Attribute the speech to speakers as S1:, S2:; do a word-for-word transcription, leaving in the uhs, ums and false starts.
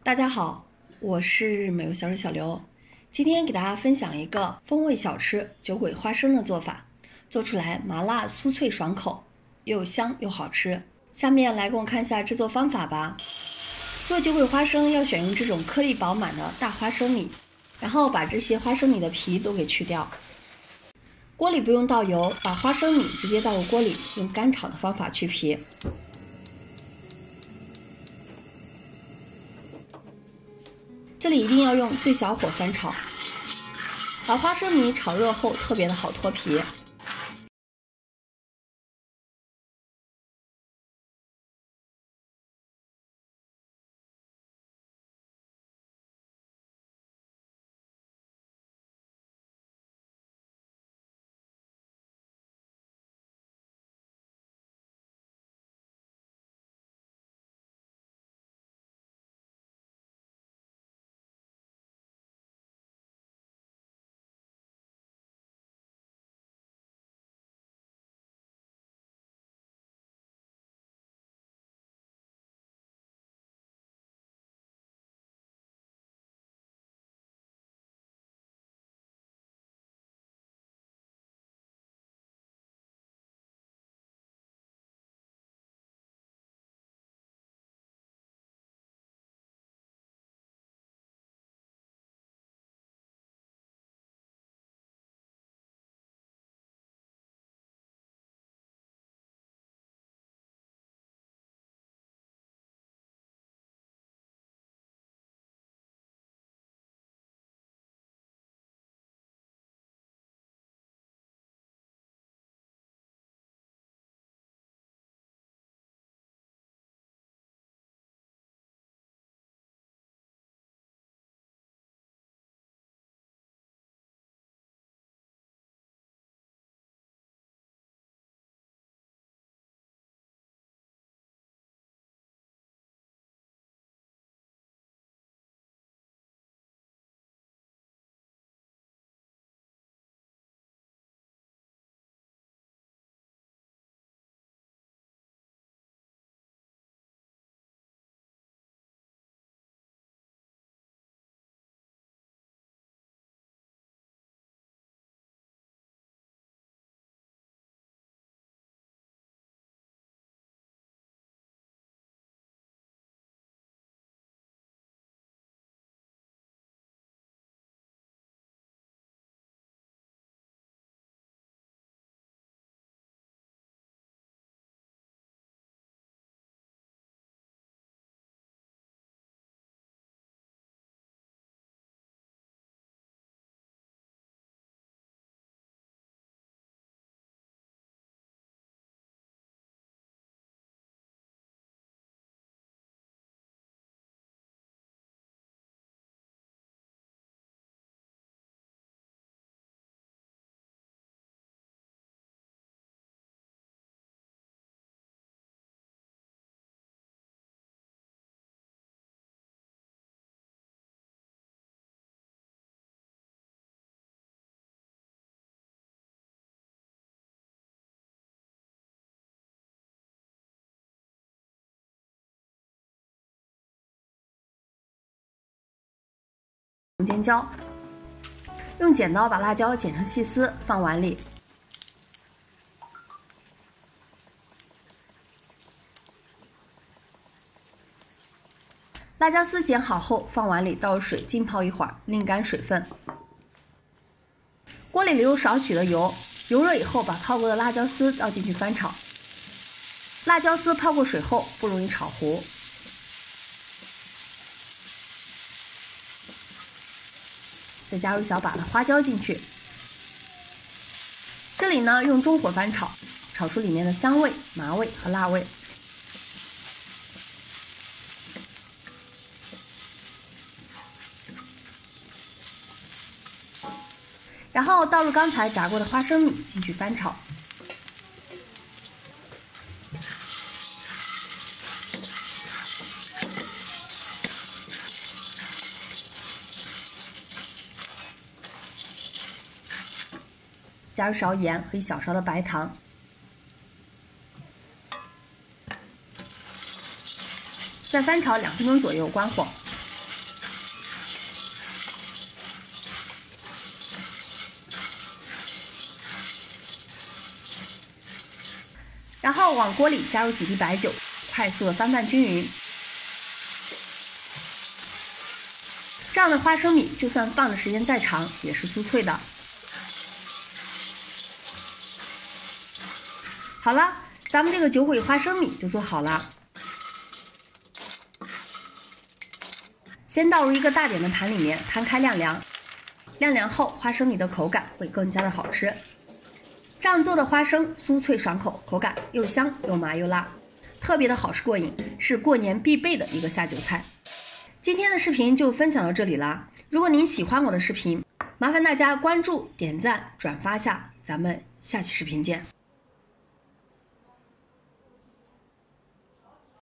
S1: 大家好，我是美味小吃小刘，今天给大家分享一个风味小吃酒鬼花生的做法，做出来麻辣酥脆爽口，又香又好吃。下面来跟我看一下制作方法吧。做酒鬼花生要选用这种颗粒饱满的大花生米，然后把这些花生米的皮都给去掉。锅里不用倒油，把花生米直接倒入锅里，用干炒的方法去皮。这里一定要用最小火翻炒，把花生米炒热后特别的好脱皮。尖椒，用剪刀把辣椒剪成细丝，放碗里。辣椒丝剪好后，放碗里倒入水浸泡一会儿，沥干水分。锅里留入少许的油，油热以后，把泡过的辣椒丝倒进去翻炒。辣椒丝泡过水后，不容易炒糊。再加入小把的花椒进去，这里呢用中火翻炒，炒出里面的香味、麻味和辣味。然后倒入刚才炸过的花生米进去翻炒。加入勺盐和一小勺的白糖，再翻炒两分钟左右，关火。 然后往锅里加入几滴白酒，快速的翻拌均匀。这样的花生米就算放的时间再长，也是酥脆的。好了，咱们这个酒鬼花生米就做好了。先倒入一个大点的盘里面，摊开晾凉。晾凉后，花生米的口感会更加的好吃。这样做的花生酥脆爽口，口感又香又麻又辣，特别的好吃过瘾，是过年必备的一个下酒菜。今天的视频就分享到这里啦。如果您喜欢我的视频，麻烦大家关注、点赞、转发下，咱们下期视频见。